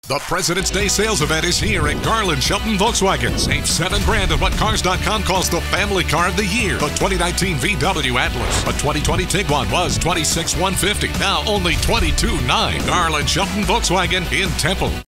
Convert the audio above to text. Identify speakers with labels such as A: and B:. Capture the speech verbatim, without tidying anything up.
A: The President's Day sales event is here at Garlyn Shelton Volkswagen. Save seven grand on what Cars dot com calls the family car of the year. The twenty nineteen V W Atlas. A twenty twenty Tiguan was twenty-six thousand one hundred fifty dollars. Now only twenty-two thousand nine hundred dollars. Garlyn Shelton Volkswagen in Temple.